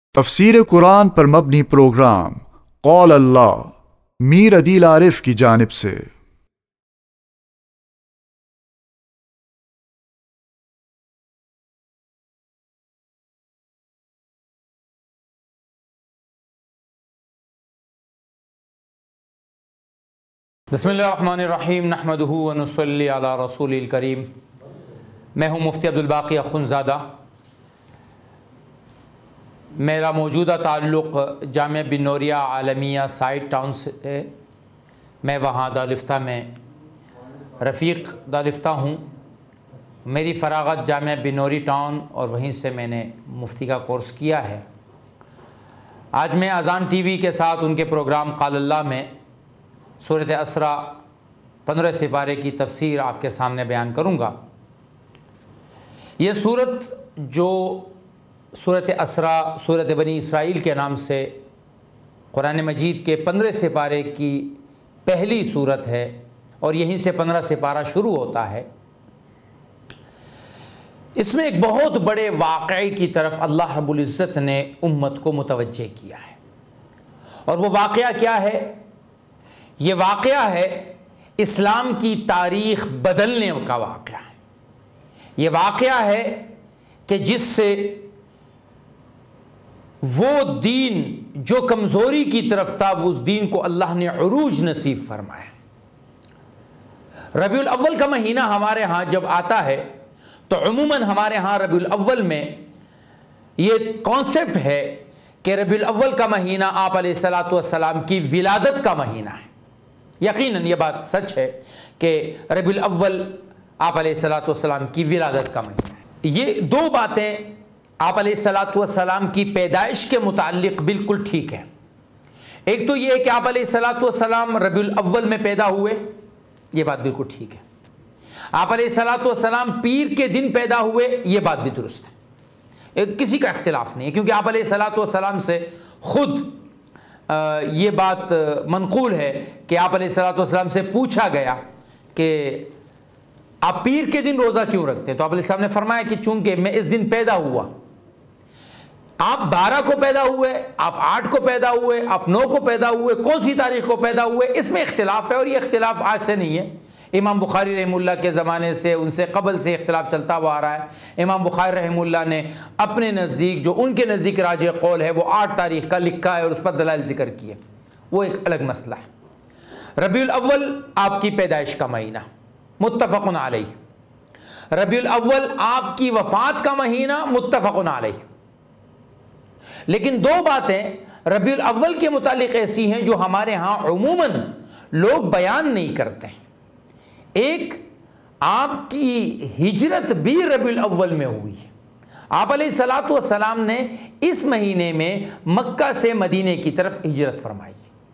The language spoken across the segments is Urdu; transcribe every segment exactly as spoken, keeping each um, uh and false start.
تفسیر قرآن پر مبنی پروگرام قول اللہ میر عدیل عارف کی جانب سے۔ بسم اللہ الرحمن الرحیم، نحمدہ ونصلی علی رسول الکریم۔ میں ہوں مفتی عبدالباقی اخونزادہ۔ میرا موجودہ تعلق جامعہ بن نوریہ عالمیہ سائٹ ٹاؤن سے ہے۔ میں وہاں دارالفتہ میں رفیق دارالفتہ ہوں۔ میری فراغت جامعہ بن نوری ٹاؤن اور وہیں سے میں نے مفتی کا کورس کیا ہے۔ آج میں اذان ٹی وی کے ساتھ ان کے پروگرام قال اللہ میں سورۃ اسراء پندرہ سپارے کی تفسیر آپ کے سامنے بیان کروں گا۔ یہ سورت جو سورۃ اسراء سورۃ بنی اسرائیل کے نام سے قرآن مجید کے پندرہ سپارے کی پہلی سورت ہے اور یہیں سے پندرہ سپارہ شروع ہوتا ہے۔ اس میں ایک بہت بڑے واقعے کی طرف اللہ رب العزت نے امت کو متوجہ کیا ہے، اور وہ واقعہ کیا ہے؟ یہ واقعہ ہے اسلام کی تاریخ بدلنے کا واقعہ ہے۔ یہ واقعہ ہے کہ جس سے وہ دین جو کمزوری کی طرف تھا، وہ اس دین کو اللہ نے عروج نصیب فرمایا۔ ربیع الاول کا مہینہ ہمارے ہاں جب آتا ہے تو عموماً ہمارے ہاں ربیع الاول میں یہ کانسیپٹ ہے کہ ربیع الاول کا مہینہ آپ علیہ الصلاۃ والسلام کی ولادت کا مہینہ ہے۔ یقیناً یہ بات سچ ہے کہ ربیع الاول آپ علیہ الصلاۃ والسلام کی ولادت کا مہینہ ہے۔ یہ دو باتیں آپ علیہ الصلاۃ والسلام کی پیدائش کے متعلق بالکل ٹھیک ہیں۔ ایک تو یہ ہے کہ آپ علیہ الصلاۃ والسلام ربیع الاول میں پیدا ہوئے، یہ بات بالکل ٹھیک ہے۔ آپ علیہ الصلاۃ والسلام پیر کے دن پیدا ہوئے، یہ بات بھی درست ہے، کسی کا اختلاف نہیں ہے، کیونکہ آپ علیہ الصلاۃ والسلام سے خود یہ بات منقول ہے کہ آپ علیہ الصلاۃ والسلام سے پوچھا گیا کہ آپ پیر کے دن روزہ کیوں رکھتے ہیں؟ تو آپ علیہ السلام نے فرمایا کہ چونکہ میں اس دن پیدا ہوا۔ آپ بارہ کو پیدا ہوئے، آپ آٹھ کو پیدا ہوئے، آپ نو کو پیدا ہوئے، کون سی تاریخ کو پیدا ہوئے، اس میں اختلاف ہے، اور یہ اختلاف آج سے نہیں ہے۔ امام بخاری رحمہ اللہ کے زمانے سے، ان سے قبل سے اختلاف چلتا ہوا آ رہا ہے۔ امام بخاری رحمہ اللہ نے اپنے نزدیک جو ان کے نزدیک راجح قول ہے وہ آٹھ تاریخ کا لکھا ہے اور اس پر دلائل ذکر کیے، وہ ایک الگ مسئلہ ہے۔ ربیع الاول آپ کی پیدائش کا مہینہ، متفق علیہ۔ ربیع الاول آپ کی وفات کا مہینہ، متفق علیہ۔ لیکن دو باتیں ربیع الاول کے متعلق ایسی ہیں جو ہمارے ہاں عموماً لوگ بیان نہیں کرتے ہیں۔ ایک، آپ کی ہجرت بھی ربیع الاول میں ہوئی ہے۔ آپ علیہ الصلاۃ والسلام نے اس مہینے میں مکہ سے مدینے کی طرف ہجرت فرمائی۔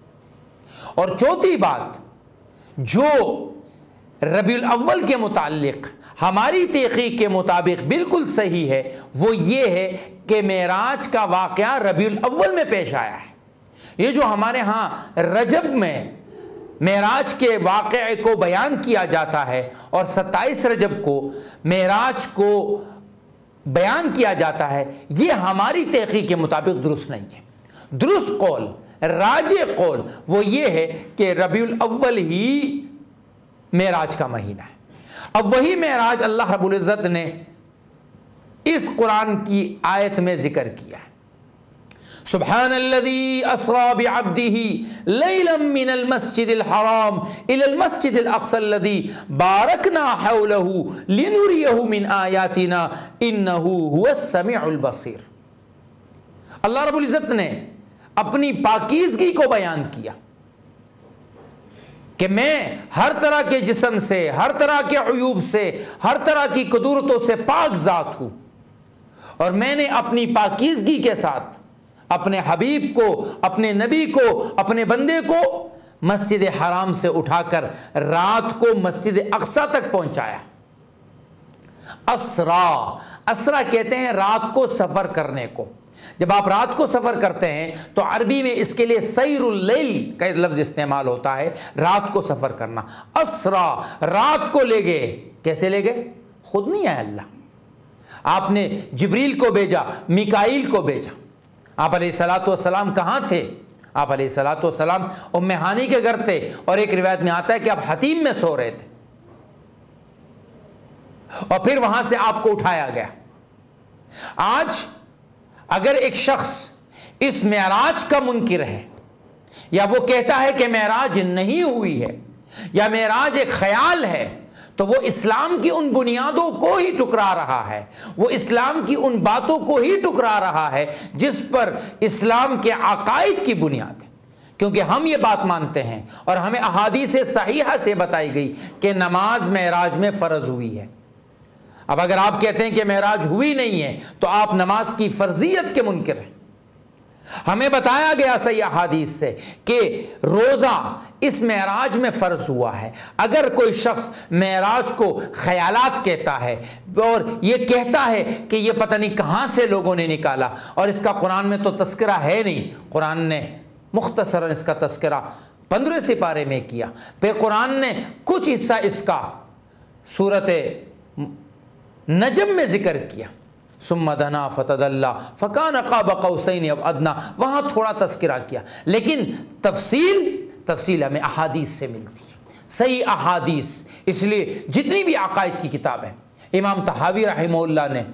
اور چوتھی بات جو ربیع الاول کے متعلق ہماری تحقیق کے مطابق بالکل صحیح ہے، وہ یہ ہے کہ معراج کا واقعہ ربیع الاول میں پیش آیا ہے۔ یہ جو ہمارے ہاں رجب میں معراج کے واقعے کو بیان کیا جاتا ہے اور ستائیس رجب کو معراج کو بیان کیا جاتا ہے، یہ ہماری تحقیق کے مطابق درست نہیں ہے۔ درست قول، راجح قول وہ یہ ہے کہ ربیع الاول ہی معراج کا مہینہ ہے۔ اب وہی معراج اللہ رب العزت نے اس قرآن کی آیت میں ذکر کیا ہے۔ سبحان الذي اسرى بعبده ليلا من المسجد الحرام الى المسجد الاقصى الذي باركنا حوله لنريه من آياتنا انه هو السميع البصير۔ اللہ رب العزت نے اپنی پاکیزگی کو بیان کیا کہ میں ہر طرح کے جسم سے، ہر طرح کے عیوب سے، ہر طرح کی قدرتوں سے پاک ذات ہوں، اور میں نے اپنی پاکیزگی کے ساتھ اپنے حبیب کو، اپنے نبی کو، اپنے بندے کو مسجد حرام سے اٹھا کر رات کو مسجد اقصیٰ تک پہنچایا۔ اسرا، اسرا کہتے ہیں رات کو سفر کرنے کو۔ جب آپ رات کو سفر کرتے ہیں تو عربی میں اس کے لیے سیر اللیل کا لفظ استعمال ہوتا ہے، رات کو سفر کرنا۔ اسرا، رات کو لے گئے۔ کیسے لے گئے؟ خود نہیں آیا اللہ، آپ نے جبریل کو بھیجا، میکائیل کو بھیجا۔ آپ علیہ الصلوۃ والسلام کہاں تھے؟ آپ علیہ الصلوۃ والسلام ام ہانی کے گھر تھے، اور ایک روایت میں آتا ہے کہ آپ حتیم میں سو رہے تھے، اور پھر وہاں سے آپ کو اٹھایا گیا۔ آج اگر ایک شخص اس معراج کا منکر ہے، یا وہ کہتا ہے کہ معراج نہیں ہوئی ہے، یا معراج ایک خیال ہے، تو وہ اسلام کی ان بنیادوں کو ہی ٹکرا رہا ہے، وہ اسلام کی ان باتوں کو ہی ٹکرا رہا ہے جس پر اسلام کے عقائد کی بنیاد ہے۔ کیونکہ ہم یہ بات مانتے ہیں، اور ہمیں احادیث صحیحہ سے بتائی گئی کہ نماز معراج میں فرض ہوئی ہے۔ اب اگر آپ کہتے ہیں کہ معراج ہوئی نہیں ہے تو آپ نماز کی فرضیت کے منکر ہیں۔ ہمیں بتایا گیا صحیح احادیث سے کہ روزہ اس معراج میں فرض ہوا ہے۔ اگر کوئی شخص معراج کو خیالات کہتا ہے اور یہ کہتا ہے کہ یہ پتہ نہیں کہاں سے لوگوں نے نکالا، اور اس کا قرآن میں تو تذکرہ ہے نہیں، قرآن نے مختصراً اس کا تذکرہ پندرہ سپارے میں کیا، پھر قرآن نے کچھ حصہ اس کا سورت نجم میں ذکر کیا، ثم دنا فتدلی فکان قاب قوسین او ادنی، وہاں تھوڑا تذکرہ کیا، لیکن تفصیل تفصیل ہمیں احادیث سے ملتی ہے، صحیح احادیث۔ اس لیے جتنی بھی عقائد کی کتابیں امام طحاوی رحمہ اللہ نے،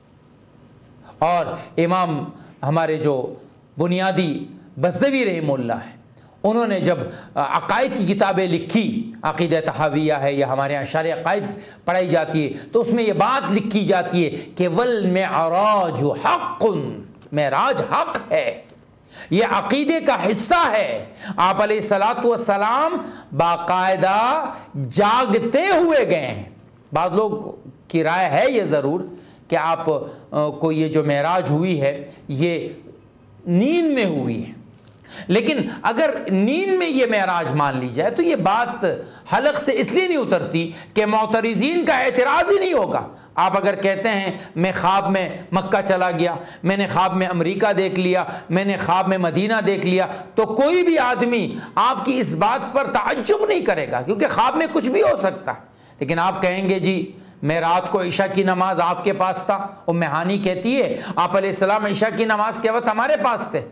اور امام ہمارے جو بنیادی بزدوی رحمہ اللہ ہے، انہوں نے جب عقائد کی کتابیں لکھی، عقیدہ طحاویہ ہے یا ہمارے یہاں شرع عقائد پڑھائی جاتی ہے، تو اس میں یہ بات لکھی جاتی ہے کہ والمعراج حق، معراج حق ہے، یہ عقیدے کا حصہ ہے۔ آپ علیہ الصلوۃ والسلام باقاعدہ جاگتے ہوئے گئے ہیں۔ بعض لوگ کی رائے ہے یہ ضرور کہ آپ کو یہ جو معراج ہوئی ہے یہ نیند میں ہوئی ہے، لیکن اگر نیند میں یہ معراج مان لی جائے تو یہ بات حلق سے اس لیے نہیں اترتی کہ معترضین کا اعتراض ہی نہیں ہوگا۔ آپ اگر کہتے ہیں میں خواب میں مکہ چلا گیا، میں نے خواب میں امریکہ دیکھ لیا، میں نے خواب میں مدینہ دیکھ لیا، تو کوئی بھی آدمی آپ کی اس بات پر تعجب نہیں کرے گا، کیونکہ خواب میں کچھ بھی ہو سکتا ہے۔ لیکن آپ کہیں گے جی میں رات کو عشاء کی نماز آپ کے پاس تھا، ام ہانی کہتی ہے آپ علیہ السلام عشاء کی نماز کے وقت ہمارے پاس تھے،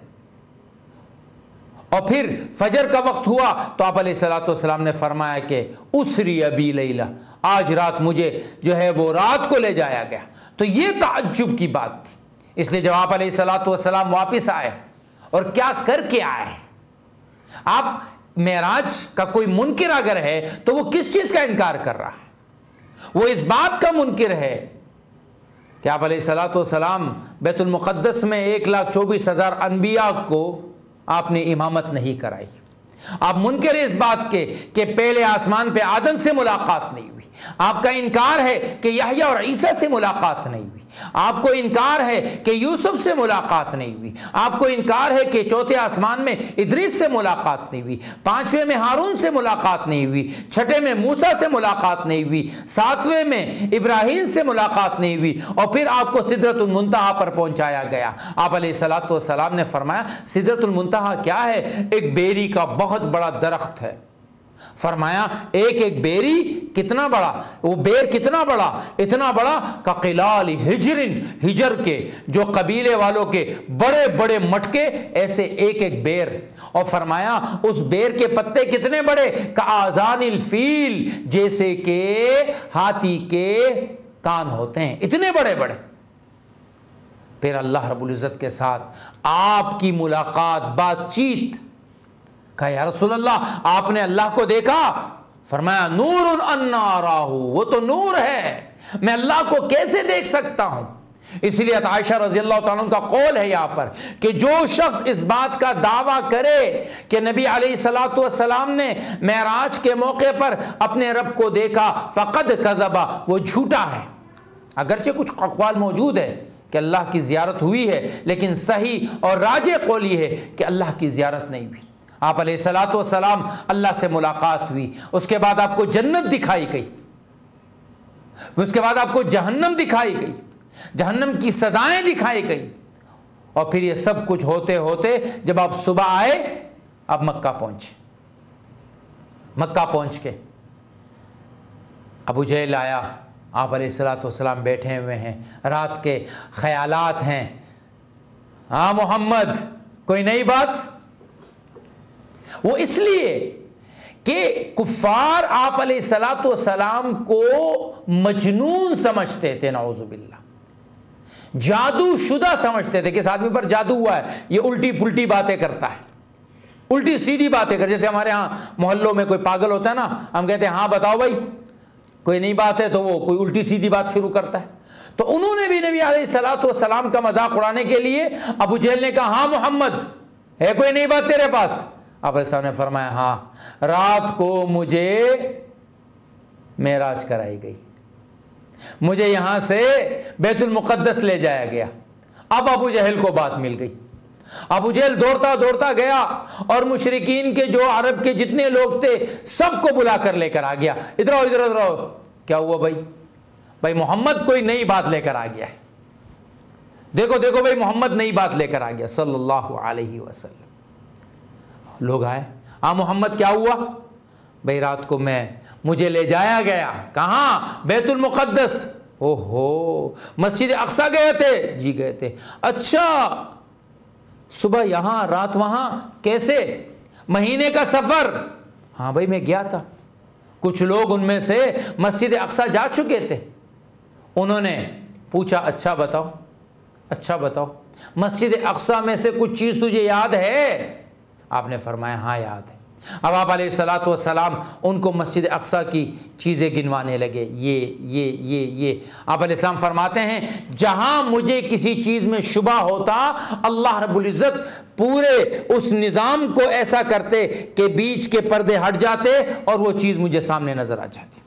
اور پھر فجر کا وقت ہوا تو آپ علیہ الصلوۃ والسلام نے فرمایا کہ اسری بی لیلہ، آج رات مجھے جو ہے وہ رات کو لے جایا گیا۔ تو یہ تعجب کی بات تھی، اس لیے جب آپ علیہ الصلوۃ والسلام واپس آئے اور کیا کر کے آئے، آپ معراج کا کوئی منکر اگر ہے تو وہ کس چیز کا انکار کر رہا ہے؟ وہ اس بات کا منکر ہے کہ آپ علیہ الصلوۃ والسلام بیت المقدس میں ایک لاکھ چوبیس ہزار انبیاء کو آپ نے امامت نہیں کرائی۔ آپ منکر اس بات کے کہ پہلے آسمان پہ آدم سے ملاقات نہیں ہوئی، آپ کا انکار ہے کہ یحییٰ اور عیسیٰ سے ملاقات نہیں ہوئی، آپ کو انکار ہے کہ یوسف سے ملاقات نہیں ہوئی، آپ کو انکار ہے کہ چوتھے آسمان میں ادریس سے ملاقات نہیں ہوئی، پانچویں میں ہارون سے ملاقات نہیں ہوئی، چھٹے میں موسیٰ سے ملاقات نہیں ہوئی، ساتویں میں ابراہیم سے ملاقات نہیں ہوئی، اور پھر آپ کو سدرۃ المنتہا پر پہنچایا گیا۔ آپ علیہ الصلوۃ والسلام نے فرمایا سدرۃ المنتہا کیا ہے؟ ایک بیری کا بہت بڑا درخت ہے۔ فرمایا ایک ایک بیری کتنا بڑا، وہ بیر کتنا بڑا، اتنا بڑا کہ قلال ہجر، ہجر کے جو قبیلے والوں کے بڑے بڑے مٹکے، ایسے ایک ایک بیر۔ اور فرمایا اس بیر کے پتے کتنے بڑے کہ آذان الفیل، جیسے کہ ہاتھی کے کان ہوتے ہیں، اتنے بڑے بڑے۔ پھر اللہ رب العزت کے ساتھ آپ کی ملاقات، بات چیت، کہا یا رسول اللہ آپ نے اللہ کو دیکھا؟ فرمایا نور انا اراہ، وہ تو نور ہے، میں اللہ کو کیسے دیکھ سکتا ہوں؟ اس لیے عائشہ رضی اللہ تعالیٰ عنہ کا قول ہے یہاں پر کہ جو شخص اس بات کا دعویٰ کرے کہ نبی علیہ الصلوۃ والسلام نے معراج کے موقع پر اپنے رب کو دیکھا فقد کذب، وہ جھوٹا ہے۔ اگرچہ کچھ اقوال موجود ہے کہ اللہ کی زیارت ہوئی ہے، لیکن صحیح اور راجح قول یہ ہے کہ اللہ کی زیارت نہیں ہوئی۔ آپ علیہ الصلوۃ والسلام اللہ سے ملاقات ہوئی، اس کے بعد آپ کو جنت دکھائی گئی، اس کے بعد آپ کو جہنم دکھائی گئی، جہنم کی سزائیں دکھائی گئی، اور پھر یہ سب کچھ ہوتے ہوتے جب آپ صبح آئے، آپ مکہ پہنچے۔ مکہ پہنچ کے ابو جہل آیا، آپ علیہ الصلوۃ والسلام بیٹھے ہوئے ہیں، رات کے خیالات ہیں، ہاں محمد کوئی نئی بات؟ وہ اس لیے کہ کفار آپ علیہ الصلوۃ والسلام کو مجنون سمجھتے تھے، نعوذ باللہ، جادو شدہ سمجھتے تھے کہ اس آدمی پر جادو ہوا ہے، یہ الٹی پلٹی باتیں کرتا ہے، الٹی سیدھی باتیں کر، جیسے ہمارے ہاں محلوں میں کوئی پاگل ہوتا ہے نا، ہم کہتے ہیں ہاں بتاؤ بھائی کوئی نئی بات ہے، تو وہ کوئی الٹی سیدھی بات شروع کرتا ہے۔ تو انہوں نے بھی نبی علیہ الصلوۃ والسلام کا مذاق اڑانے کے لیے ابو جہل نے کہا ہاں محمد ہے کوئی نئی بات تیرے پاس؟ آپ علیہ السلام نے فرمایا ہاں، رات کو مجھے معراج کرائی گئی، مجھے یہاں سے بیت المقدس لے جایا گیا۔ اب ابو جہل کو بات مل گئی، ابو جہل دوڑتا دوڑتا گیا اور مشرکین کے جو عرب کے جتنے لوگ تھے سب کو بلا کر لے کر آ گیا، ادھر آؤ ادھر ادھر آؤ، کیا ہوا بھائی؟ بھائی محمد کوئی نئی بات لے کر آ گیا ہے، دیکھو دیکھو بھائی محمد نئی بات لے کر آ گیا صلی اللہ علیہ وسلم۔ لوگ آئے، ہاں محمد کیا ہوا؟ بھائی رات کو میں مجھے لے جایا گیا، کہاں؟ بیت المقدس۔ او ہو، مسجد اقصیٰ گئے تھے؟ جی گئے تھے۔ اچھا، صبح یہاں رات وہاں، کیسے؟ مہینے کا سفر؟ ہاں بھائی میں گیا تھا۔ کچھ لوگ ان میں سے مسجد اقصیٰ جا چکے تھے، انہوں نے پوچھا اچھا بتاؤ اچھا بتاؤ مسجد اقصیٰ میں سے کچھ چیز تجھے یاد ہے؟ آپ نے فرمایا ہاں یاد ہے۔ اب آپ علیہ الصلوۃ والسلام ان کو مسجد اقصیٰ کی چیزیں گنوانے لگے، یہ یہ یہ یہ آپ علیہ السلام فرماتے ہیں جہاں مجھے کسی چیز میں شبہ ہوتا اللہ رب العزت پورے اس نظام کو ایسا کرتے کہ بیچ کے پردے ہٹ جاتے اور وہ چیز مجھے سامنے نظر آ جاتی۔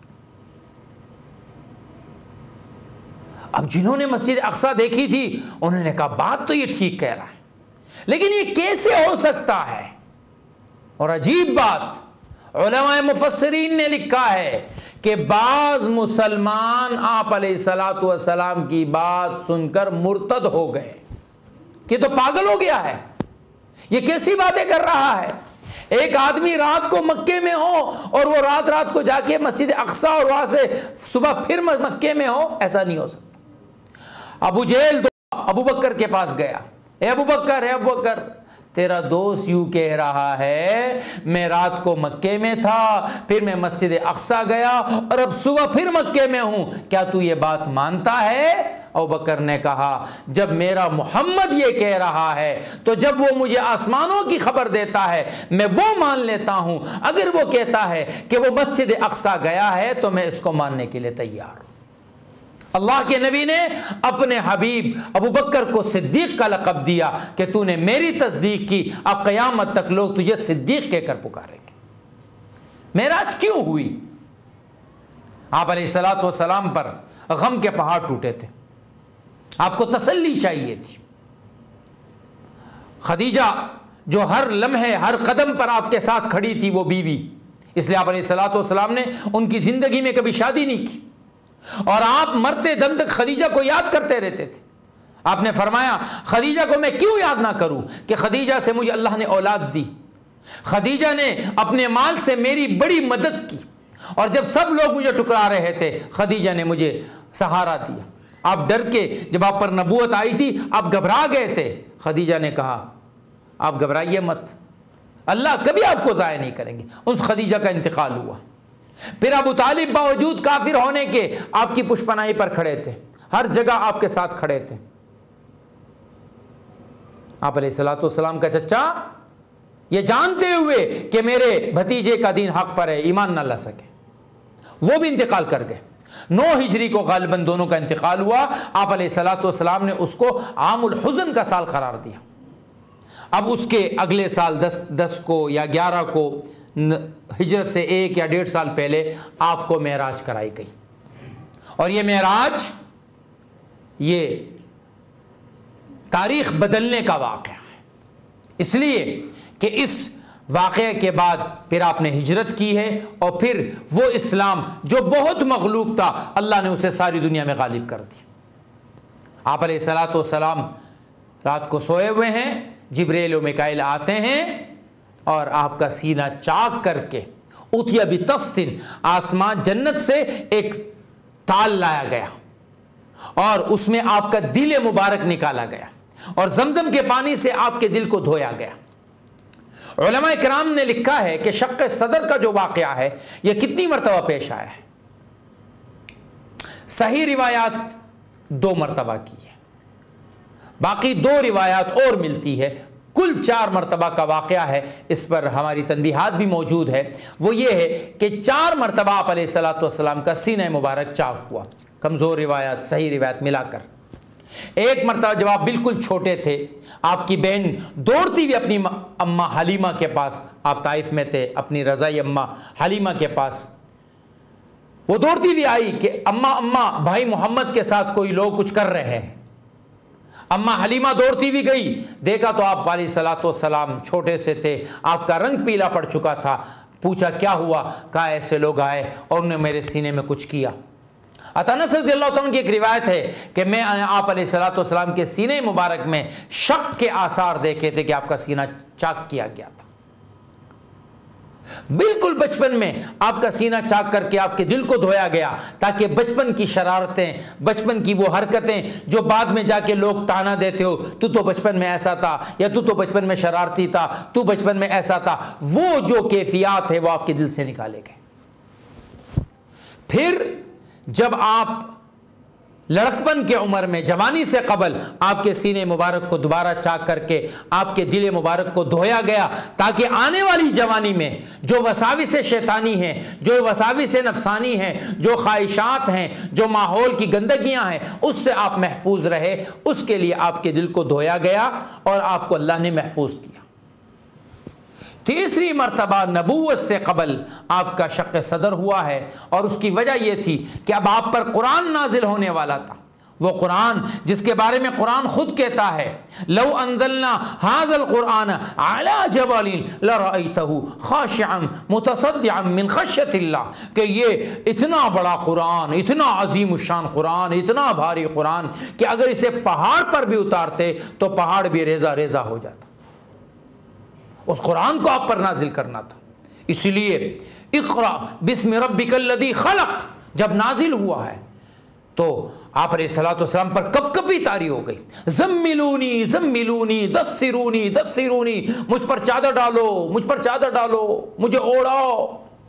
اب جنہوں نے مسجد اقصیٰ دیکھی تھی انہوں نے کہا بات تو یہ ٹھیک کہہ رہا ہے، لیکن یہ کیسے ہو سکتا ہے؟ اور عجیب بات، علماء مفسرین نے لکھا ہے کہ بعض مسلمان آپ علیہ الصلوۃ والسلام کی بات سن کر مرتد ہو گئے کہ تو پاگل ہو گیا ہے، یہ کیسی باتیں کر رہا ہے؟ ایک آدمی رات کو مکے میں ہو اور وہ رات رات کو جا کے مسجد اقصیٰ اور وہاں سے صبح پھر مکے میں ہو، ایسا نہیں ہو سکتا۔ ابو جہل ابو بکر کے پاس گیا، اے ابو بکر اے ابو بکر تیرا دوست یوں کہہ رہا ہے میں رات کو مکے میں تھا، پھر میں مسجد اقصیٰ گیا اور اب صبح پھر مکے میں ہوں، کیا تو یہ بات مانتا ہے؟ ابو بکر نے کہا جب میرا محمد یہ کہہ رہا ہے تو جب وہ مجھے آسمانوں کی خبر دیتا ہے میں وہ مان لیتا ہوں، اگر وہ کہتا ہے کہ وہ مسجد اقصیٰ گیا ہے تو میں اس کو ماننے کے لیے تیار ہوں۔ اللہ کے نبی نے اپنے حبیب ابو بکر کو صدیق کا لقب دیا کہ تو نے میری تصدیق کی، اب قیامت تک لوگ تجھے صدیق کہہ کر پکاریں گے۔ معراج کیوں ہوئی؟ آپ علیہ الصلوۃ والسلام پر غم کے پہاڑ ٹوٹے تھے، آپ کو تسلی چاہیے تھی۔ خدیجہ جو ہر لمحے ہر قدم پر آپ کے ساتھ کھڑی تھی وہ بیوی، اس لیے آپ علیہ الصلوۃ والسلام نے ان کی زندگی میں کبھی شادی نہیں کی، اور آپ مرتے دم تک خدیجہ کو یاد کرتے رہتے تھے۔ آپ نے فرمایا خدیجہ کو میں کیوں یاد نہ کروں کہ خدیجہ سے مجھے اللہ نے اولاد دی، خدیجہ نے اپنے مال سے میری بڑی مدد کی، اور جب سب لوگ مجھے ٹکرا رہے تھے خدیجہ نے مجھے سہارا دیا۔ آپ ڈر کے جب آپ پر نبوت آئی تھی آپ گھبرا گئے تھے، خدیجہ نے کہا آپ گھبرائیے مت، اللہ کبھی آپ کو ضائع نہیں کریں گے۔ اس خدیجہ کا انتقال ہوا۔ پھر ابو طالب باوجود کافر ہونے کے آپ کی پشپناہی پر کھڑے تھے، ہر جگہ آپ کے ساتھ کھڑے تھے۔ آپ علیہ الصلوۃ والسلام کا چچا یہ جانتے ہوئے کہ میرے بھتیجے کا دین حق پر ہے ایمان نہ لا سکے، وہ بھی انتقال کر گئے۔ نو ہجری کو غالباً دونوں کا انتقال ہوا۔ آپ علیہ الصلوۃ والسلام نے اس کو عام الحزن کا سال قرار دیا۔ اب اس کے اگلے سال دس دس کو یا گیارہ کو ہجرت سے ایک یا ڈیڑھ سال پہلے آپ کو معراج کرائی گئی، اور یہ معراج یہ تاریخ بدلنے کا واقعہ ہے، اس لیے کہ اس واقعے کے بعد پھر آپ نے ہجرت کی ہے، اور پھر وہ اسلام جو بہت مغلوب تھا اللہ نے اسے ساری دنیا میں غالب کر دیا۔ آپ علیہ الصلوۃ والسلام رات کو سوئے ہوئے ہیں، جبریل و میکائیل آتے ہیں اور آپ کا سینہ چاک کر کے اتیا بتستن، آسمان جنت سے ایک تال لایا گیا اور اس میں آپ کا دل مبارک نکالا گیا۔ اور زمزم کے پانی سے آپ کے دل کو دھویا گیا۔ علماء کرام نے لکھا ہے کہ شق صدر کا جو واقعہ ہے یہ کتنی مرتبہ پیش آیا ہے؟ صحیح روایات دو مرتبہ کی ہے، باقی دو روایات اور ملتی ہے، کل چار مرتبہ کا واقعہ ہے۔ اس پر ہماری تنبیہات بھی موجود ہے، وہ یہ ہے کہ چار مرتبہ آپ علیہ الصلوۃ والسلام کا سینہ مبارک چاک ہوا، کمزور روایات صحیح روایت ملا کر۔ ایک مرتبہ جب آپ بالکل چھوٹے تھے، آپ کی بہن دوڑتی ہوئی اپنی اماں حلیمہ کے پاس، آپ طائف میں تھے، اپنی رضائی اماں حلیمہ کے پاس، وہ دوڑتی ہوئی آئی کہ اماں اماں بھائی محمد کے ساتھ کوئی لوگ کچھ کر رہے ہیں۔ اماں حلیمہ دوڑتی ہوئی گئی، دیکھا تو آپ علیہ الصلوۃ والسلام چھوٹے سے تھے، آپ کا رنگ پیلا پڑ چکا تھا۔ پوچھا کیا ہوا؟ کہا ایسے لوگ آئے اور انہوں نے میرے سینے میں کچھ کیا۔ انس رضی اللہ عنہ کی ایک روایت ہے کہ میں آپ علیہ الصلوۃ والسلام کے سینے مبارک میں شق کے آثار دیکھے تھے کہ آپ کا سینہ چاک کیا گیا تھا۔ بالکل بچپن میں آپ کا سینہ چاک کر کے آپ کے دل کو دھویا گیا، تاکہ بچپن کی شرارتیں، بچپن کی وہ حرکتیں جو بعد میں جا کے لوگ تانا دیتے ہو، تو تو بچپن میں ایسا تھا، یا تو تو بچپن میں شرارتی تھا، تو بچپن میں ایسا تھا، وہ جو کیفیات ہے وہ آپ کے دل سے نکالے گئے۔ پھر جب آپ لڑکپن کے عمر میں، جوانی سے قبل، آپ کے سینے مبارک کو دوبارہ چاک کر کے آپ کے دل مبارک کو دھویا گیا، تاکہ آنے والی جوانی میں جو وساوس شیطانی ہیں، جو وساوس نفسانی ہیں، جو خواہشات ہیں، جو ماحول کی گندگیاں ہیں، اس سے آپ محفوظ رہے۔ اس کے لیے آپ کے دل کو دھویا گیا اور آپ کو اللہ نے محفوظ کیا۔ تیسری مرتبہ نبوت سے قبل آپ کا شق صدر ہوا ہے، اور اس کی وجہ یہ تھی کہ اب آپ پر قرآن نازل ہونے والا تھا، وہ قرآن جس کے بارے میں قرآن خود کہتا ہے لو انزلنا هذا القرآن على جبل لرأيته خاشعا متصدعا من خشية اللہ، کہ یہ اتنا بڑا قرآن، اتنا عظیم الشان قرآن، اتنا بھاری قرآن کہ اگر اسے پہاڑ پر بھی اتارتے تو پہاڑ بھی ریزہ ریزہ ہو جاتا۔ اس قرآن کو آپ پر نازل کرنا تھا، اسی لیے اقرأ بسم ربک الذی خلق جب نازل ہوا ہے تو آپ علیہ الصلوۃ والسلام پر کب کبھی طاری ہو گئی، زملونی زملونی دثرونی دثرونی، مجھ پر چادر ڈالو، مجھ پر چادر ڈالو، مجھے اوڑھاؤ۔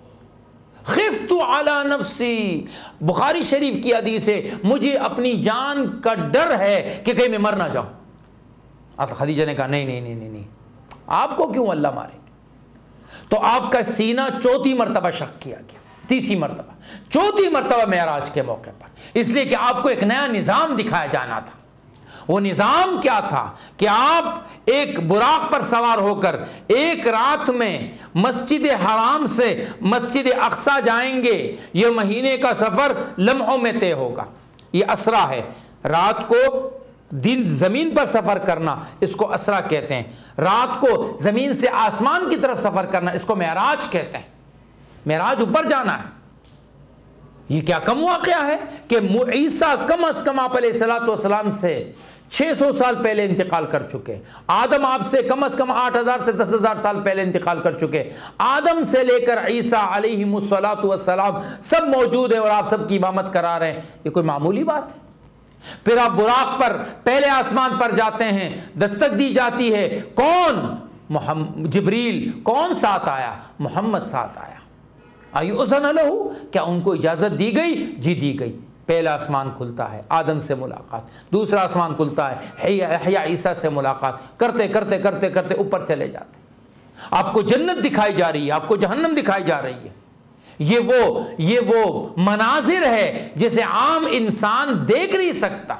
خفت علی نفسی، بخاری شریف کی حدیث ہے، مجھے اپنی جان کا ڈر ہے کہ کہیں میں مر نہ جاؤں۔ آتا خدیجہ نے کہا نہیں نہیں نہیں نہیں، آپ کو کیوں اللہ مارے گے؟ تو آپ کا سینہ چوتھی مرتبہ شق کیا گیا، تیسری مرتبہ، چوتھی مرتبہ معراج کے موقع پر، اس لیے کہ آپ کو ایک نیا نظام دکھایا جانا تھا۔ وہ نظام کیا تھا کہ آپ ایک براق پر سوار ہو کر ایک رات میں مسجد حرام سے مسجد اقصی جائیں گے۔ یہ مہینے کا سفر لمحوں میں طے ہوگا، یہ اسرا ہے۔ رات کو دن زمین پر سفر کرنا اس کو اسرا کہتے ہیں، رات کو زمین سے آسمان کی طرف سفر کرنا اس کو معراج کہتے ہیں۔ معراج اوپر جانا ہے۔ یہ کیا کم واقعہ ہے کہ عیسیٰ کم از کم آپ علیہ الصلوۃ والسلام سے چھ سو سال پہلے انتقال کر چکے، آدم آپ سے کم از کم آٹھ ہزار سے دس ہزار سال پہلے انتقال کر چکے، آدم سے لے کر عیسیٰ علیہ الصلوۃ والسلام سب موجود ہیں اور آپ سب کی امامت کرا رہے ہیں۔ یہ کوئی معمولی بات ہے؟ پھر آپ براق پر پہلے آسمان پر جاتے ہیں، دستک دی جاتی ہے، کون؟ محمد جبریل۔ کون ساتھ آیا؟ محمد ساتھ آیا۔ ایؤذن لہ، کیا ان کو اجازت دی گئی؟ جی دی گئی۔ پہلا آسمان کھلتا ہے، آدم سے ملاقات، دوسرا آسمان کھلتا ہے، یحییٰ عیسیٰ سے ملاقات، کرتے کرتے کرتے کرتے اوپر چلے جاتے ہیں۔ آپ کو جنت دکھائی جا رہی ہے، آپ کو جہنم دکھائی جا رہی ہے۔ یہ وہ یہ وہ مناظر ہے جسے عام انسان دیکھ نہیں سکتا۔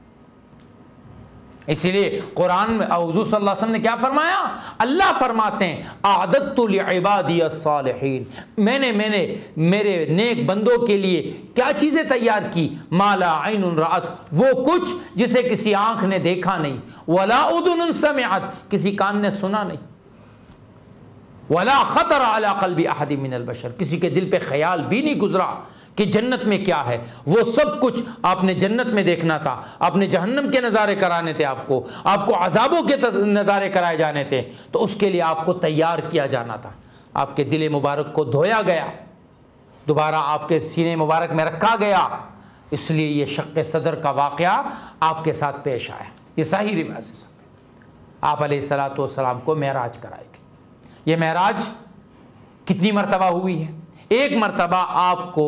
اسی لیے قرآن میں حضور صلی اللہ علیہ وسلم نے کیا فرمایا؟ اللہ فرماتے ہیں اعددت لعبادی الصالحین، میں نے میں نے میرے نیک بندوں کے لیے کیا چیزیں تیار کی؟ ما لا عین رأت، وہ کچھ جسے کسی آنکھ نے دیکھا نہیں، ولا اذن سمعت، کسی کان نے سنا نہیں، ولا خطر علی قلب احد من البشر، کسی کے دل پہ خیال بھی نہیں گزرا کہ جنت میں کیا ہے۔ وہ سب کچھ آپ نے جنت میں دیکھنا تھا، آپ نے جہنم کے نظارے کرانے تھے، آپ کو آپ کو عذابوں کے نظارے کرائے جانے تھے، تو اس کے لیے آپ کو تیار کیا جانا تھا۔ آپ کے دل مبارک کو دھویا گیا، دوبارہ آپ کے سینے مبارک میں رکھا گیا، اس لیے یہ شق صدر کا واقعہ آپ کے ساتھ پیش آیا۔ یہ صحیح روایت سے آپ علیہ الصلوۃ والسلام کو معراج کرائی گئی۔ یہ معراج کتنی مرتبہ ہوئی ہے؟ ایک مرتبہ آپ کو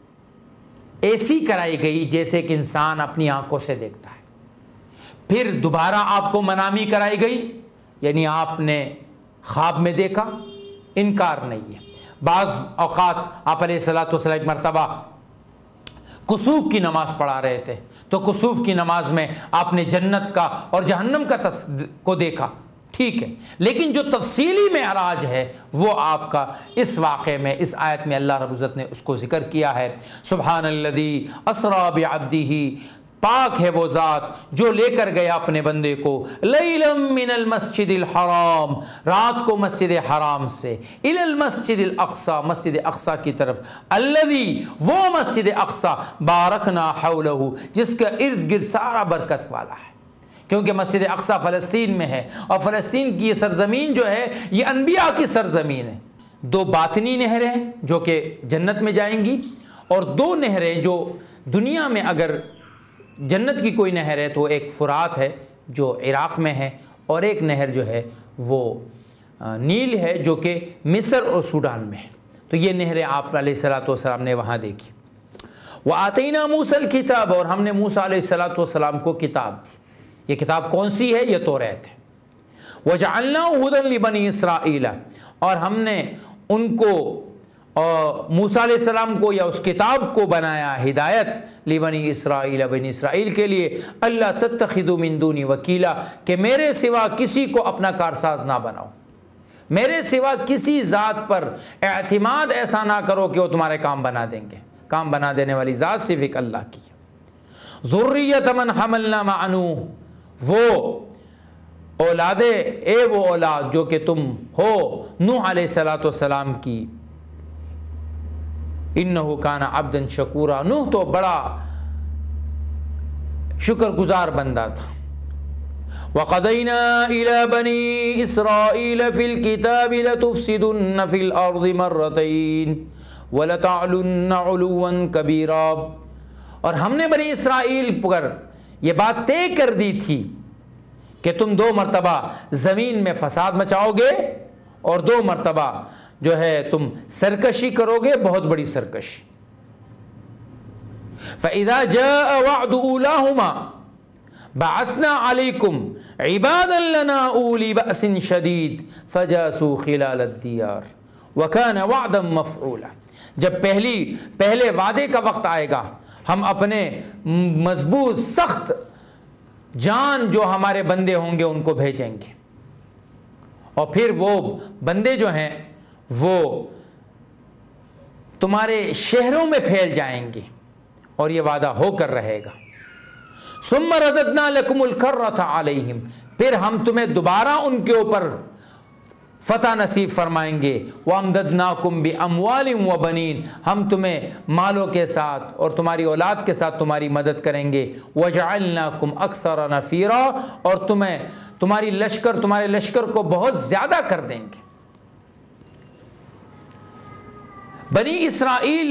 ایسی کرائی گئی جیسے کہ انسان اپنی آنکھوں سے دیکھتا ہے، پھر دوبارہ آپ کو منامی کرائی گئی، یعنی آپ نے خواب میں دیکھا، انکار نہیں ہے۔ بعض اوقات آپ علیہ الصلوۃ والسلام ایک مرتبہ کسوف کی نماز پڑھا رہے تھے، تو کسوف کی نماز میں آپ نے جنت کا اور جہنم کا تص... کو دیکھا، ٹھیک ہے، لیکن جو تفصیلی معراج ہے وہ آپ کا اس واقعے میں، اس آیت میں اللہ رب العزت نے اس کو ذکر کیا ہے۔ سبحان الذی اسریٰ بعبدہ، پاک ہے وہ ذات جو لے کر گیا اپنے بندے کو، لیلا من المسجد الحرام، رات کو مسجد حرام سے، الی المسجد الاقصی، مسجد اقصی کی طرف، الذی، وہ مسجد اقصی، بارکنا حولہ، جس کا ارد گرد سارا برکت والا ہے، کیونکہ مسجد اقصی فلسطین میں ہے، اور فلسطین کی یہ سرزمین جو ہے یہ انبیاء کی سرزمین ہے۔ دو باطنی نہریں جو کہ جنت میں جائیں گی، اور دو نہریں جو دنیا میں اگر جنت کی کوئی نہر ہے تو ایک فرات ہے جو عراق میں ہے، اور ایک نہر جو ہے وہ نیل ہے جو کہ مصر اور سوڈان میں ہے۔ تو یہ نہریں آپ علیہ الصلوۃ والسلام نے وہاں دیکھی۔ وَآتَيْنَا مُوسَى الْكِتَابَ، اور ہم نے موسیٰ علیہ الصلوۃ والسلام کو کتاب دی۔ یہ کتاب کون سی ہے؟ یہ توریت ہے۔ وَجَعَلْنَاهُ هُدًى لِبَنِي إِسْرَائِيلَ، اور ہم نے ان کو اور موسیٰ علیہ السلام کو یا اس کتاب کو بنایا ہدایت، لبنی اسرائیل، بنی اسرائیل کے لیے، اللہ تتخذوا من دونی وکیلا، کہ میرے سوا کسی کو اپنا کارساز نہ بناؤ، میرے سوا کسی ذات پر اعتماد ایسا نہ کرو کہ وہ تمہارے کام بنا دیں گے، کام بنا دینے والی ذات صرف ایک اللہ کی ہے۔ ذریۃ من حملنا مع نوح، وہ اولاد، اے وہ اولاد جو کہ تم ہو نوح علیہ الصلوۃ والسلام کی، انہو کان عبدا شکورا، نوح تو بڑا شکر گزار بندہ تھا۔ وَقَضَيْنَا إِلَى بَنِي إِسْرَائِيلَ فِي الْكِتَابِ لَتُفْسِدُنَّ فِي الْأَرْضِ مَرَّتَيْنِ وَلَتَعْلُنَّ عُلُوًّا كَبِيرًا، اور ہم نے بنی اسرائیل پر یہ بات طے کر دی تھی کہ تم دو مرتبہ زمین میں فساد مچاؤ گے، اور دو مرتبہ جو ہے تم سرکشی کرو گے، بہت بڑی سرکشی۔ فَإِذَا جَاءَ وَعْدُ أُولَاهُمَا بَعَثْنَا عَلَيْكُمْ عِبَادًا لَنَا أُولِي بَأْسٍ شَدِيدٍ فَجَاسُوا خِلَالَ الدِّيَارِ وَكَانَ وَعْدًا مَفْعُولًا، جب پہلی پہلے وعدے کا وقت آئے گا، ہم اپنے مضبوط سخت جان جو ہمارے بندے ہوں گے ان کو بھیجیں گے، اور پھر وہ بندے جو ہیں وہ تمہارے شہروں میں پھیل جائیں گے، اور یہ وعدہ ہو کر رہے گا۔ ثم رددنا لکم الکرۃ علیہم، پھر ہم تمہیں دوبارہ ان کے اوپر فتح نصیب فرمائیں گے۔ وامددناکم باموال وبنین، ہم تمہیں مالوں کے ساتھ اور تمہاری اولاد کے ساتھ تمہاری مدد کریں گے۔ وجعلناکم اکثر نفیرا، اور تمہیں تمہاری لشکر تمہارے لشکر کو بہت زیادہ کر دیں گے۔ بنی اسرائیل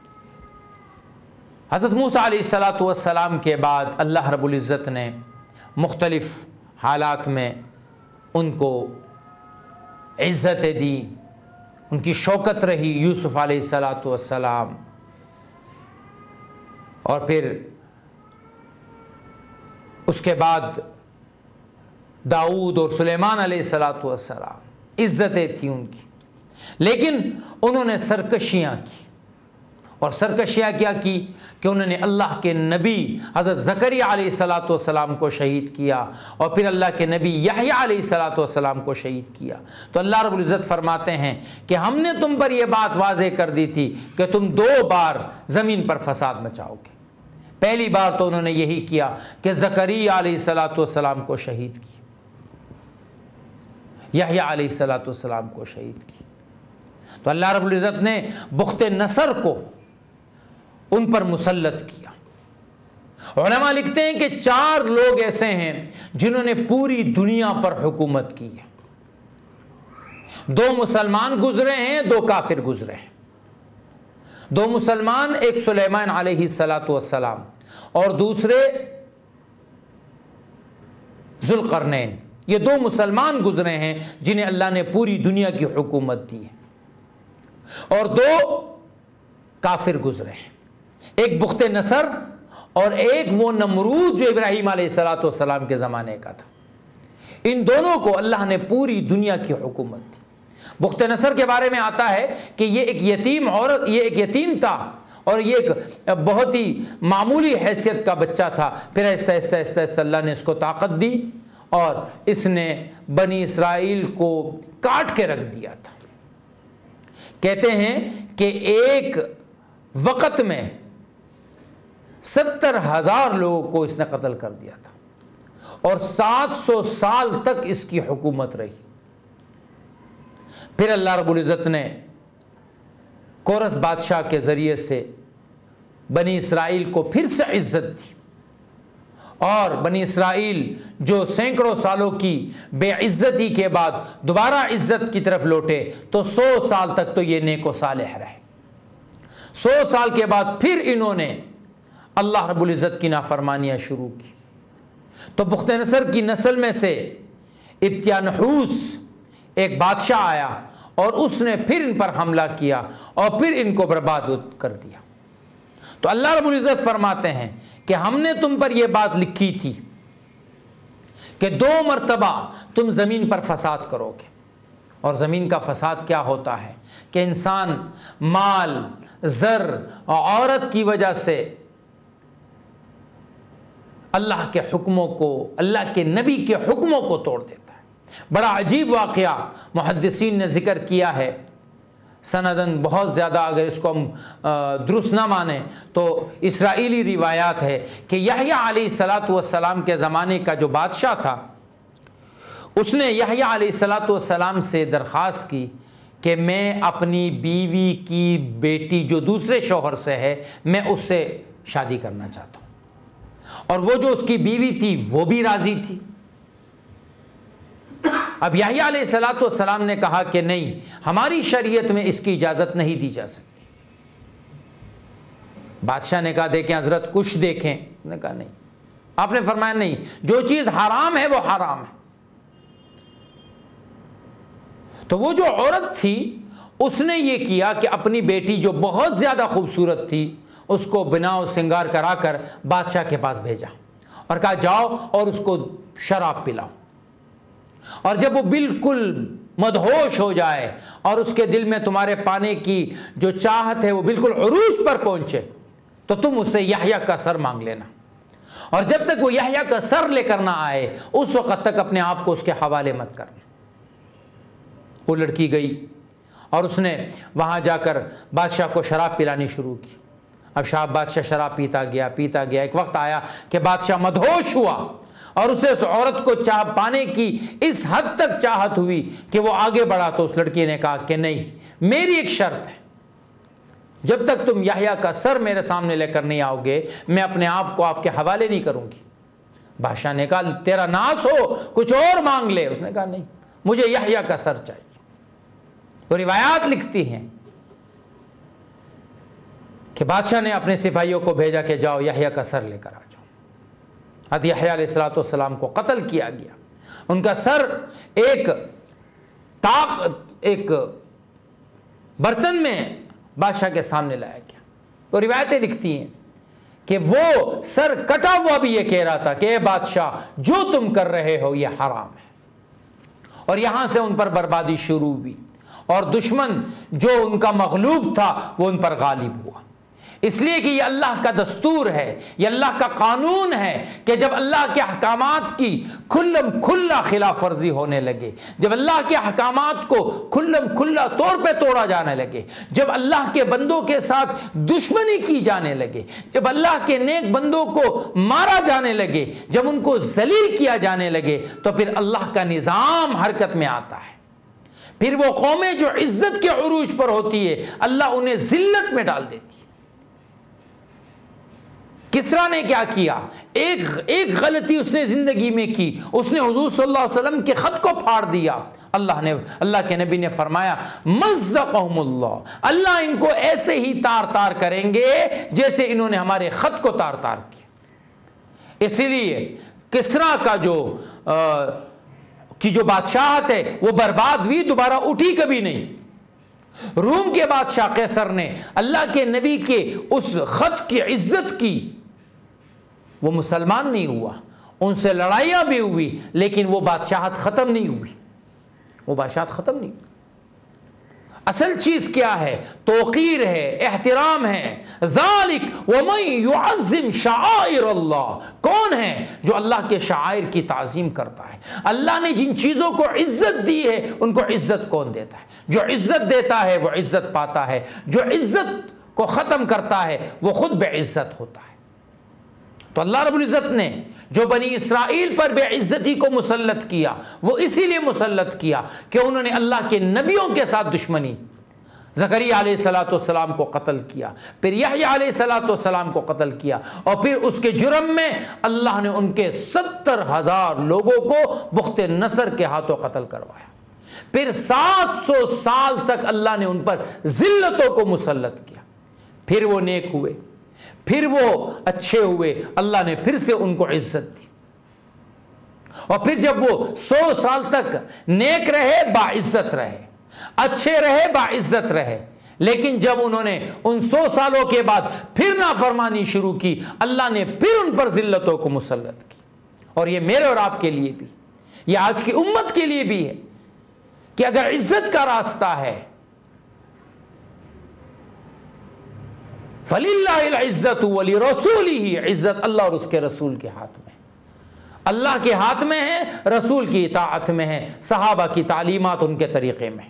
حضرت موسیٰ علیہ الصلوۃ والسلام کے بعد اللہ رب العزت نے مختلف حالات میں ان کو عزتیں دی، ان کی شوکت رہی، یوسف علیہ الصلوۃ والسلام، اور پھر اس کے بعد داؤد اور سلیمان علیہ الصلوۃ والسلام، عزتیں تھیں ان کی، لیکن انہوں نے سرکشیاں کی، اور سرکشیاں کیا کی کہ انہوں نے اللہ کے نبی حضرت زکریا علیہ الصلوۃ والسلام کو شہید کیا، اور پھر اللہ کے نبی یحییٰ علیہ الصلوۃ والسلام کو شہید کیا۔ تو اللہ رب العزت فرماتے ہیں کہ ہم نے تم پر یہ بات واضح کر دی تھی کہ تم دو بار زمین پر فساد مچاؤ گے۔ پہلی بار تو انہوں نے یہی کیا کہ زکریا علیہ الصلوۃ والسلام کو شہید کیا، یحییٰ علیہ الصلوۃ والسلام کو شہید کیا۔ تو اللہ رب العزت نے بخت نصر کو ان پر مسلط کیا۔ علماء لکھتے ہیں کہ چار لوگ ایسے ہیں جنہوں نے پوری دنیا پر حکومت کی ہے۔ دو مسلمان گزرے ہیں، دو کافر گزرے ہیں۔ دو مسلمان، ایک سلیمان علیہ الصلوۃ والسلام، اور دوسرے ذوالقرنین، یہ دو مسلمان گزرے ہیں جنہیں اللہ نے پوری دنیا کی حکومت دی ہے، اور دو کافر گزرے ہیں، ایک بخت نصر اور ایک وہ نمرود جو ابراہیم علیہ الصلوۃ والسلام کے زمانے کا تھا۔ ان دونوں کو اللہ نے پوری دنیا کی حکومت دی۔ بخت نصر کے بارے میں آتا ہے کہ یہ ایک یتیم عورت یہ ایک یتیم تھا اور یہ ایک بہت ہی معمولی حیثیت کا بچہ تھا، پھر آہستہ آہستہ آہستہ آہستہ اللہ نے اس کو طاقت دی اور اس نے بنی اسرائیل کو کاٹ کے رکھ دیا تھا۔ کہتے ہیں کہ ایک وقت میں ستر ہزار لوگوں کو اس نے قتل کر دیا تھا اور سات سو سال تک اس کی حکومت رہی۔ پھر اللہ رب العزت نے کورس بادشاہ کے ذریعے سے بنی اسرائیل کو پھر سے عزت دی، اور بنی اسرائیل جو سینکڑوں سالوں کی بے عزتی کے بعد دوبارہ عزت کی طرف لوٹے تو سو سال تک تو یہ نیک و صالح رہے۔ سو سال کے بعد پھر انہوں نے اللہ رب العزت کی نافرمانیاں شروع کی، تو بخت نصر کی نسل میں سے ابتیانحوس ایک بادشاہ آیا اور اس نے پھر ان پر حملہ کیا اور پھر ان کو برباد کر دیا۔ تو اللہ رب العزت فرماتے ہیں کہ ہم نے تم پر یہ بات لکھی تھی کہ دو مرتبہ تم زمین پر فساد کرو گے، اور زمین کا فساد کیا ہوتا ہے کہ انسان مال، زر اور عورت کی وجہ سے اللہ کے حکموں کو، اللہ کے نبی کے حکموں کو توڑ دیتا ہے۔ بڑا عجیب واقعہ محدثین نے ذکر کیا ہے، سندن بہت زیادہ اگر اس کو ہم درست نہ مانیں تو اسرائیلی روایات ہے کہ یحییٰ علیہ الصلوۃ والسلام کے زمانے کا جو بادشاہ تھا، اس نے یحییٰ علیہ الصلوۃ والسلام سے درخواست کی کہ میں اپنی بیوی کی بیٹی جو دوسرے شوہر سے ہے میں اس سے شادی کرنا چاہتا ہوں، اور وہ جو اس کی بیوی تھی وہ بھی راضی تھی۔ اب یحییٰ علیہ الصلوۃ والسلام نے کہا کہ نہیں، ہماری شریعت میں اس کی اجازت نہیں دی جا سکتی۔ بادشاہ نے کہا دیکھیں حضرت کچھ دیکھیں، انہوں نے کہا نہیں۔ آپ نے فرمایا نہیں، جو چیز حرام ہے وہ حرام ہے۔ تو وہ جو عورت تھی اس نے یہ کیا کہ اپنی بیٹی جو بہت زیادہ خوبصورت تھی اس کو بنا و سنگار کرا کر بادشاہ کے پاس بھیجا اور کہا جاؤ اور اس کو شراب پلاؤ، اور جب وہ بالکل مدہوش ہو جائے اور اس کے دل میں تمہارے پانے کی جو چاہت ہے وہ بالکل عروج پر پہنچے تو تم اس سے یحییٰ کا سر مانگ لینا، اور جب تک وہ یحییٰ کا سر لے کر نہ آئے اس وقت تک اپنے آپ کو اس کے حوالے مت کرنا۔ وہ لڑکی گئی اور اس نے وہاں جا کر بادشاہ کو شراب پلانی شروع کی۔ اب شاہ بادشاہ شراب پیتا گیا پیتا گیا ایک وقت آیا کہ بادشاہ مدہوش ہوا اور اسے اس عورت کو چاہ پانے کی اس حد تک چاہت ہوئی کہ وہ آگے بڑھا، تو اس لڑکی نے کہا کہ نہیں، میری ایک شرط ہے، جب تک تم یحییٰ کا سر میرے سامنے لے کر نہیں آؤ گے میں اپنے آپ کو آپ کے حوالے نہیں کروں گی۔ بادشاہ نے کہا تیرا ناس ہو، کچھ اور مانگ لے۔ اس نے کہا نہیں، مجھے یحییٰ کا سر چاہیے۔ تو روایات لکھتی ہیں کہ بادشاہ نے اپنے سپاہیوں کو بھیجا کہ جاؤ یحییٰ کا سر لے کر آ جاؤ۔ حضرت یحییٰ علیہ الصلوۃ والسلام کو قتل کیا گیا، ان کا سر ایک طاق ایک برتن میں بادشاہ کے سامنے لایا گیا۔ تو روایتیں لکھتی ہیں کہ وہ سر کٹا ہوا بھی یہ کہہ رہا تھا کہ اے بادشاہ جو تم کر رہے ہو یہ حرام ہے، اور یہاں سے ان پر بربادی شروع ہوئی، اور دشمن جو ان کا مغلوب تھا وہ ان پر غالب ہوا، اس لیے کہ یہ اللہ کا دستور ہے، یہ اللہ کا قانون ہے کہ جب اللہ کے احکامات کی کھلم کھلا خلاف ورزی ہونے لگے، جب اللہ کے احکامات کو کھلم کھلا طور پہ توڑا جانے لگے، جب اللہ کے بندوں کے ساتھ دشمنی کی جانے لگے، جب اللہ کے نیک بندوں کو مارا جانے لگے، جب ان کو ذلیل کیا جانے لگے، تو پھر اللہ کا نظام حرکت میں آتا ہے۔ پھر وہ قومیں جو عزت کے عروج پر ہوتی ہے اللہ انہیں ذلت میں ڈال دیتی ہے۔ کسرا نے کیا کیا؟ ایک ایک غلطی اس نے زندگی میں کی، اس نے حضور صلی اللہ علیہ وسلم کے خط کو پھاڑ دیا۔ اللہ نے اللہ کے نبی نے فرمایا مزقہم اللہ، اللہ ان کو ایسے ہی تار تار کریں گے جیسے انہوں نے ہمارے خط کو تار تار کیا۔ اسی لیے کسرا کا جو کی جو بادشاہت ہے وہ برباد ہوئی، دوبارہ اٹھی کبھی نہیں۔ روم کے بادشاہ قیصر نے اللہ کے نبی کے اس خط کی عزت کی، وہ مسلمان نہیں ہوا، ان سے لڑائیاں بھی ہوئی، لیکن وہ بادشاہت ختم نہیں ہوئی، وہ بادشاہت ختم نہیں ہوئی۔ اصل چیز کیا ہے؟ توقیر ہے، احترام ہے۔ ذالک ومن یعظم شعائر اللہ، کون ہے جو اللہ کے شعائر کی تعظیم کرتا ہے؟ اللہ نے جن چیزوں کو عزت دی ہے ان کو عزت کون دیتا ہے؟ جو عزت دیتا ہے وہ عزت پاتا ہے، جو عزت کو ختم کرتا ہے وہ خود بے عزت ہوتا ہے۔ تو اللہ رب العزت نے جو بنی اسرائیل پر بے عزتی کو مسلط کیا وہ اسی لیے مسلط کیا کہ انہوں نے اللہ کے نبیوں کے ساتھ دشمنی، زکریا علیہ الصلوۃ والسلام کو قتل کیا، پھر یحییٰ علیہ الصلوۃ والسلام کو قتل کیا، اور پھر اس کے جرم میں اللہ نے ان کے ستر ہزار لوگوں کو بخت نصر کے ہاتھوں قتل کروایا۔ پھر سات سو سال تک اللہ نے ان پر ذلتوں کو مسلط کیا، پھر وہ نیک ہوئے، پھر وہ اچھے ہوئے، اللہ نے پھر سے ان کو عزت دی، اور پھر جب وہ سو سال تک نیک رہے، باعزت رہے، اچھے رہے، باعزت رہے، لیکن جب انہوں نے ان سو سالوں کے بعد پھر نافرمانی شروع کی، اللہ نے پھر ان پر ذلتوں کو مسلط کی۔ اور یہ میرے اور آپ کے لیے بھی، یہ آج کی امت کے لیے بھی ہے کہ اگر عزت کا راستہ ہے، فَلِلَّهِ الْعِزَّةُ وَلِرَسُولِهِ، عزت اللہ اور اس کے رسول کے ہاتھ میں، اللہ کے ہاتھ میں ہے، رسول کی اطاعت میں ہے، صحابہ کی تعلیمات ان کے طریقے میں۔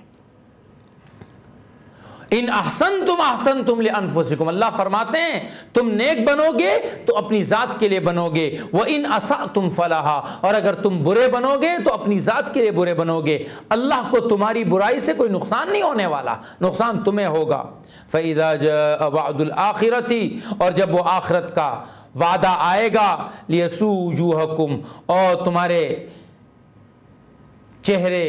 ان احسنتم احسنتم لانفسکم، اللہ فرماتے ہیں تم نیک بنو گے تو اپنی ذات کے لیے بنو گے، وان اسأتم فلہا، اور اگر تم برے بنو گے تو اپنی ذات کے لیے برے بنو گے، اللہ کو تمہاری برائی سے کوئی نقصان نہیں ہونے والا، نقصان تمہیں ہوگا۔ فَإِذَا جَاءَ وَعْدُ الْآخِرَةِ، اور جب وہ آخرت کا وعدہ آئے گا، لِيَسُوءُ وُجُوهَكُمْ، اور تمہارے چہرے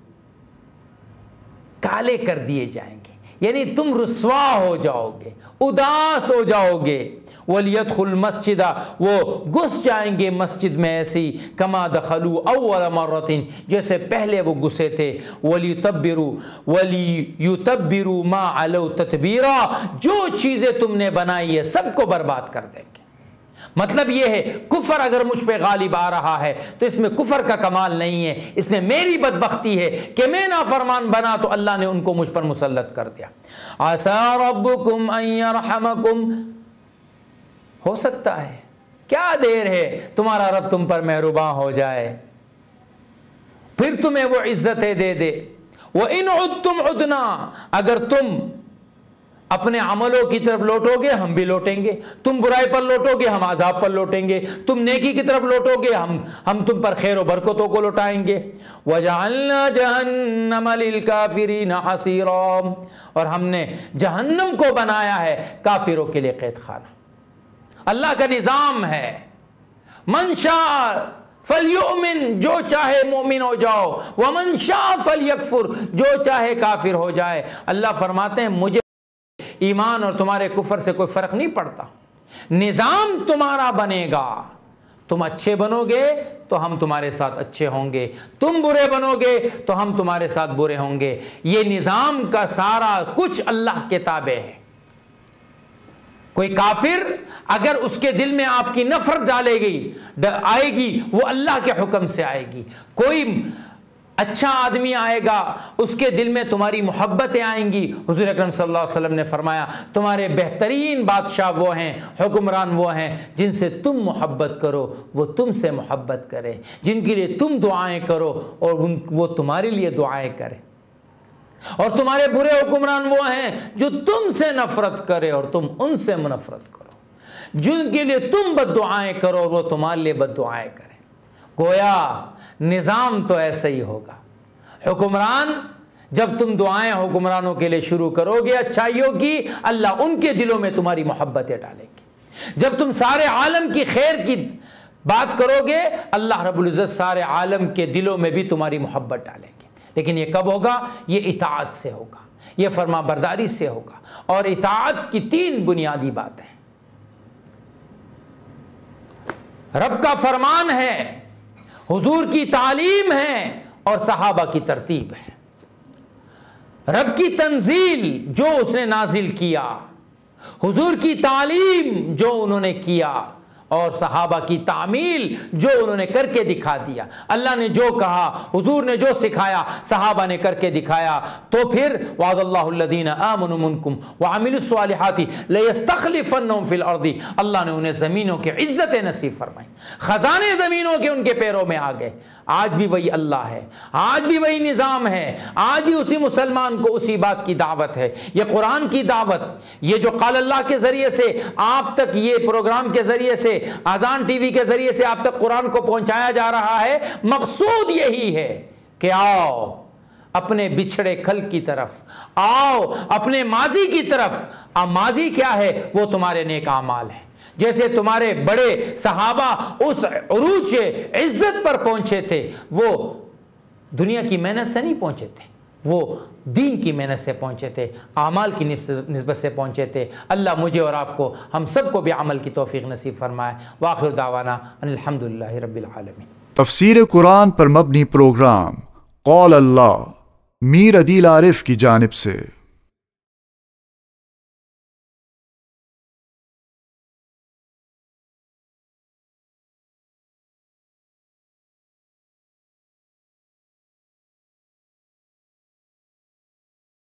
کالے کر دیے جائیں گے، یعنی تم رسوا ہو جاؤ گے، اداس ہو جاؤ گے۔ وَلْيَدْخُلْ الْمَسْجِدَ، وہ گھس جائیں گے مسجد میں ایسی، کما دخلوا اول مرۃ، جیسے پہلے وہ گھسے تھے۔ وَلِيُتَبِّرُوا وَلِيُتَبِّرُوا مَا عَلَوْا تَتْبِيرًا، جو چیزیں تم نے بنائی ہے سب کو برباد کر دیں گے۔ مطلب یہ ہے کفر اگر مجھ پہ غالب آ رہا ہے تو اس میں کفر کا کمال نہیں ہے، اس میں میری بدبختی ہے کہ میں نافرمان بنا تو اللہ نے ان کو مجھ پر مسلط کر دیا۔ عَسَىٰ رَبُّكُمْ أَن يَرْحَمَكُمْ، ہو سکتا ہے، کیا دیر ہے، تمہارا رب تم پر مہرباں ہو جائے، پھر تمہیں وہ عزتیں دے دے۔ وَإِنْ عُدْتُمْ عُدْنَا، اگر تم اپنے عملوں کی طرف لوٹو گے ہم بھی لوٹیں گے، تم برائی پر لوٹو گے ہم عذاب پر لوٹیں گے، تم نیکی کی طرف لوٹو گے ہم ہم تم پر خیر و برکتوں کو لوٹائیں گے۔ وَجَعَلْنَا جَهَنَّمَ لِلْكَافِرِينَ حَصِيرًا، اور ہم نے جہنم کو بنایا ہے کافروں کے لیے قید خانہ۔ اللہ کا نظام ہے، من شاء فلیؤمن، جو چاہے مومن ہو جاؤ، ومن شاء فلیکفر، جو چاہے کافر ہو جائے۔ اللہ فرماتے ہیں مجھے ایمان اور تمہارے کفر سے کوئی فرق نہیں پڑتا، نظام تمہارا بنے گا، تم اچھے بنو گے تو ہم تمہارے ساتھ اچھے ہوں گے، تم برے بنو گے تو ہم تمہارے ساتھ برے ہوں گے۔ یہ نظام کا سارا کچھ اللہ کے تابع ہے۔ کوئی کافر اگر اس کے دل میں آپ کی نفرت ڈالے گی آئے گی وہ اللہ کے حکم سے آئے گی، کوئی اچھا آدمی آئے گا اس کے دل میں تمہاری محبتیں آئیں گی۔ حضور اکرم صلی اللہ علیہ وسلم نے فرمایا تمہارے بہترین بادشاہ وہ ہیں، حکمران وہ ہیں جن سے تم محبت کرو وہ تم سے محبت کرے، جن کے لیے تم دعائیں کرو اور ان وہ تمہارے لیے دعائیں کرے، اور تمہارے برے حکمران وہ ہیں جو تم سے نفرت کرے اور تم ان سے نفرت کرو، جن کے لیے تم بد دعائیں کرو اور وہ تمہارے لیے بد دعائیں کریں۔ گویا نظام تو ایسا ہی ہوگا، حکمران جب تم دعائیں حکمرانوں کے لیے شروع کرو گے اچھائیوں کی، اللہ ان کے دلوں میں تمہاری محبتیں ڈالیں گے۔ جب تم سارے عالم کی خیر کی بات کرو گے اللہ رب العزت سارے عالم کے دلوں میں بھی تمہاری محبت ڈالیں گے۔ لیکن یہ کب ہوگا؟ یہ اطاعت سے ہوگا، یہ فرما برداری سے ہوگا۔ اور اطاعت کی تین بنیادی باتیں، رب کا فرمان ہے حضور کی تعلیم ہے اور صحابہ کی ترتیب ہے. رب کی تنزیل جو اس نے نازل کیا، حضور کی تعلیم جو انہوں نے کیا، اور صحابہ کی تعمیل جو انہوں نے کر کے دکھا دیا. اللہ نے جو کہا، حضور نے جو سکھایا، صحابہ نے کر کے دکھایا. تو پھر وعد اللہ الذین آمنوا منکم وعملوا الصالحات لیستخلفنہم فی الارض، اللہ نے انہیں زمینوں کے عزت نصیب فرمائی، خزانے زمینوں کے ان کے پیروں میں آ گئے. آج بھی وہی اللہ ہے، آج بھی وہی نظام ہے، آج بھی اسی مسلمان کو اسی بات کی دعوت ہے. یہ قرآن کی دعوت، یہ جو قال اللہ کے ذریعے سے آپ تک، یہ پروگرام کے ذریعے سے، اذان ٹی وی کے ذریعے سے آپ تک قرآن کو پہنچایا جا رہا ہے، مقصود یہی ہے کہ آؤ اپنے بچھڑے کل کی طرف، آؤ اپنے ماضی کی طرف. اب ماضی کیا ہے؟ وہ تمہارے نیک اعمال ہیں. جیسے تمہارے بڑے صحابہ اس عروج عزت پر پہنچے تھے، وہ دنیا کی محنت سے نہیں پہنچے تھے، وہ دین کی محنت سے پہنچے تھے، اعمال کی نسبت سے پہنچے تھے. اللہ مجھے اور آپ کو، ہم سب کو بھی عمل کی توفیق نصیب فرمائے. وآخر دعوانا ان الحمدللہ رب العالمین. تفسیر قرآن پر مبنی پروگرام قول اللہ میر عدیل عارف کی جانب سے.